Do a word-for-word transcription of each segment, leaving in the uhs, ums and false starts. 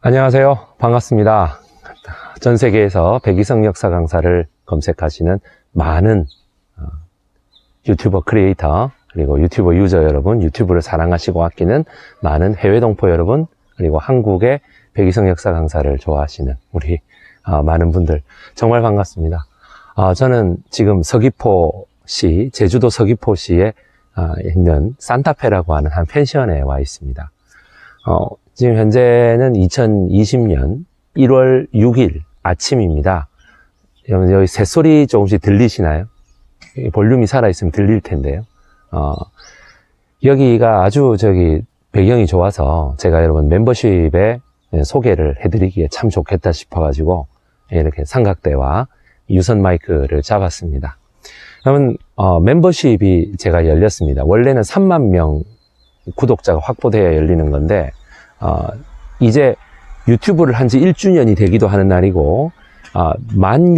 안녕하세요. 반갑습니다. 전 세계에서 백이성 역사 강사를 검색하시는 많은 유튜버 크리에이터, 그리고 유튜버 유저 여러분, 유튜브를 사랑하시고 아끼는 많은 해외 동포 여러분, 그리고 한국의 백이성 역사 강사를 좋아하시는 우리 많은 분들 정말 반갑습니다. 저는 지금 서귀포시, 제주도 서귀포시에 있는 산타페라고 하는 한 펜션에 와 있습니다. 어, 지금 현재는 이천이십 년 일월 육일 아침입니다. 여러분, 여기 새소리 조금씩 들리시나요? 볼륨이 살아있으면 들릴 텐데요. 어, 여기가 아주 저기 배경이 좋아서 제가 여러분 멤버십에 소개를 해드리기에 참 좋겠다 싶어가지고 이렇게 삼각대와 유선 마이크를 잡았습니다. 그러면 어, 멤버십이 제가 열렸습니다. 원래는 삼만 명 구독자가 확보되어 열리는 건데 어, 이제 유튜브를 한 지 일 주년이 되기도 하는 날이고 어, 만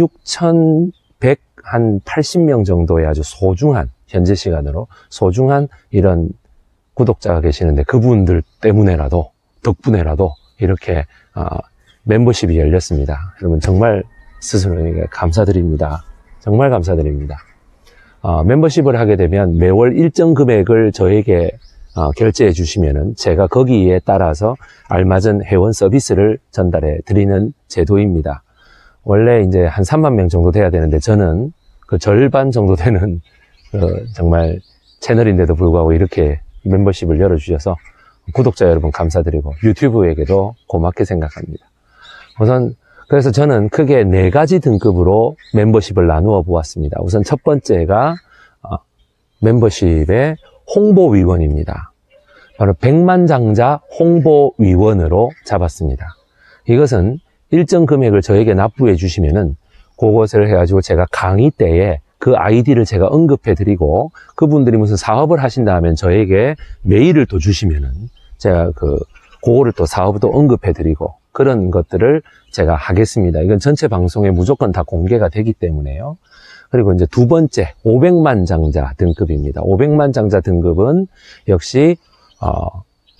육천백팔십 명 정도의 아주 소중한, 현재 시간으로 소중한 이런 구독자가 계시는데 그분들 때문에라도, 덕분에라도 이렇게 어, 멤버십이 열렸습니다. 여러분 정말 스스로에게 감사드립니다. 정말 감사드립니다. 어, 멤버십을 하게 되면 매월 일정 금액을 저에게 어, 결제해 주시면은 제가 거기에 따라서 알맞은 회원 서비스를 전달해 드리는 제도입니다. 원래 이제 한 삼만 명 정도 돼야 되는데 저는 그 절반 정도 되는 어, 정말 채널인데도 불구하고 이렇게 멤버십을 열어주셔서 구독자 여러분 감사드리고 유튜브에게도 고맙게 생각합니다. 우선 그래서 저는 크게 네 가지 등급으로 멤버십을 나누어 보았습니다. 우선 첫 번째가 어, 멤버십의 홍보위원입니다. 바로 백만장자 홍보위원으로 잡았습니다. 이것은 일정 금액을 저에게 납부해 주시면은 그것을 해가지고 제가 강의 때에 그 아이디를 제가 언급해 드리고 그분들이 무슨 사업을 하신다 하면 저에게 메일을 또 주시면은 제가 그 그거를 또 사업도 언급해 드리고 그런 것들을 제가 하겠습니다. 이건 전체 방송에 무조건 다 공개가 되기 때문에요. 그리고 이제 두 번째 오백만 장자 등급입니다. 오백만 장자 등급은 역시 어,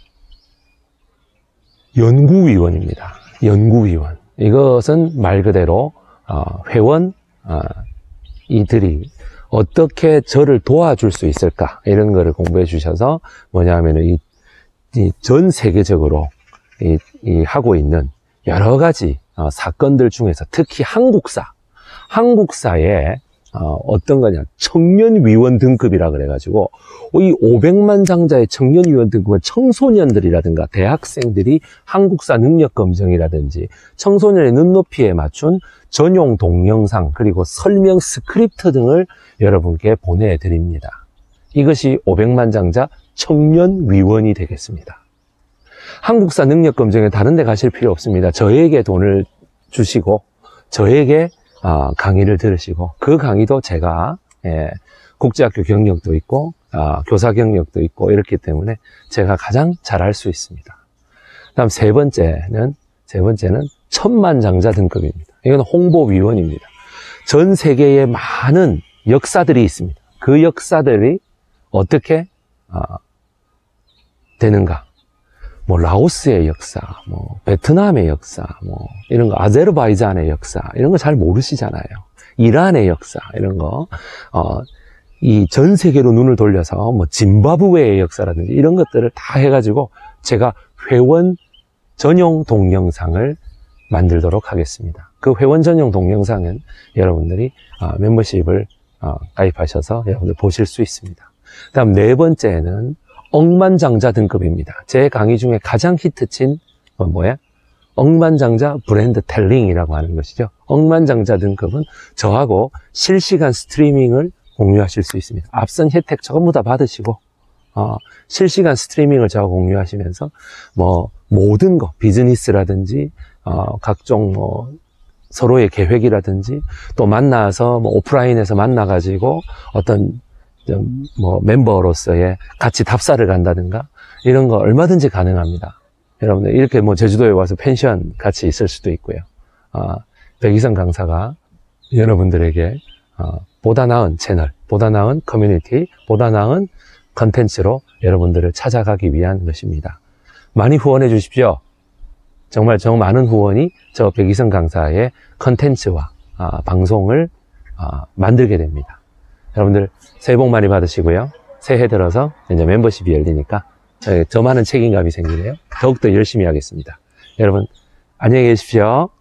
연구위원입니다. 연구위원. 이것은 말 그대로 어, 회원 어, 이들이 어떻게 저를 도와줄 수 있을까 이런 거를 공부해 주셔서 뭐냐 하면은 이, 이 전 세계적으로 이, 이 하고 있는 여러 가지 어, 사건들 중에서 특히 한국사 한국사에 어, 어떤 거냐, 청년위원 등급이라 그래가지고, 이 오백만 장자의 청년위원 등급은 청소년들이라든가 대학생들이 한국사 능력검증이라든지 청소년의 눈높이에 맞춘 전용 동영상, 그리고 설명 스크립트 등을 여러분께 보내드립니다. 이것이 오백만 장자 청년위원이 되겠습니다. 한국사 능력검증에 다른 데 가실 필요 없습니다. 저에게 돈을 주시고, 저에게 어, 강의를 들으시고 그 강의도 제가 예, 국제학교 경력도 있고 어, 교사 경력도 있고 이렇기 때문에 제가 가장 잘할 수 있습니다. 다음 세 번째는 세 번째는 천만장자 등급입니다. 이건 홍보위원입니다. 전 세계에 많은 역사들이 있습니다. 그 역사들이 어떻게 어, 되는가? 뭐 라오스의 역사, 뭐 베트남의 역사, 뭐 이런 거, 아제르바이잔의 역사 이런 거 잘 모르시잖아요. 이란의 역사 이런 거, 어, 이 전 세계로 눈을 돌려서 뭐 짐바브웨의 역사라든지 이런 것들을 다 해가지고 제가 회원 전용 동영상을 만들도록 하겠습니다. 그 회원 전용 동영상은 여러분들이 어, 멤버십을 어, 가입하셔서 여러분들 보실 수 있습니다. 다음 네 번째는 억만장자 등급입니다. 제 강의 중에 가장 히트친 건 뭐야? 억만장자 브랜드 텔링이라고 하는 것이죠. 억만장자 등급은 저하고 실시간 스트리밍을 공유하실 수 있습니다. 앞선 혜택 전부 다 받으시고 어, 실시간 스트리밍을 저하고 공유하시면서 뭐 모든 거 비즈니스라든지 어, 각종 뭐 서로의 계획이라든지 또 만나서 뭐 오프라인에서 만나가지고 어떤 뭐 멤버로서의 같이 답사를 간다든가 이런 거 얼마든지 가능합니다. 여러분들 이렇게 뭐 제주도에 와서 펜션 같이 있을 수도 있고요. 어, 백이성 강사가 여러분들에게 어, 보다 나은 채널, 보다 나은 커뮤니티, 보다 나은 컨텐츠로 여러분들을 찾아가기 위한 것입니다. 많이 후원해 주십시오. 정말 저 많은 후원이 저 백이성 강사의 컨텐츠와 아, 방송을 아, 만들게 됩니다. 여러분들 새해 복 많이 받으시고요. 새해 들어서 이제 멤버십이 열리니까 저 많은 책임감이 생기네요. 더욱더 열심히 하겠습니다. 여러분 안녕히 계십시오.